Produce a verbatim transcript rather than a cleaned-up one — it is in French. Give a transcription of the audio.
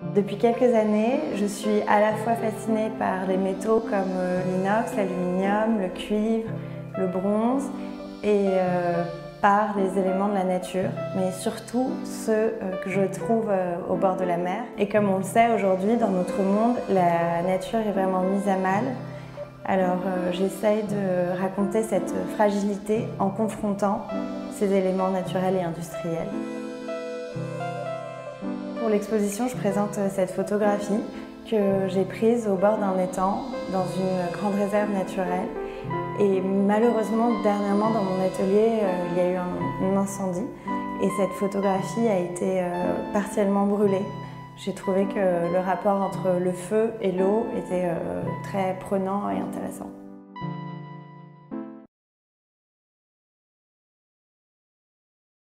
Depuis quelques années, je suis à la fois fascinée par les métaux comme l'inox, l'aluminium, le cuivre, le bronze et euh, par les éléments de la nature, mais surtout ceux euh, que je trouve euh, au bord de la mer. Et comme on le sait aujourd'hui, dans notre monde, la nature est vraiment mise à mal. Alors euh, j'essaye de raconter cette fragilité en confrontant ces éléments naturels et industriels. Pour l'exposition, je présente cette photographie que j'ai prise au bord d'un étang, dans une grande réserve naturelle. Et malheureusement, dernièrement, dans mon atelier, euh, il y a eu un, un incendie et cette photographie a été euh, partiellement brûlée. J'ai trouvé que le rapport entre le feu et l'eau était euh, très prenant et intéressant.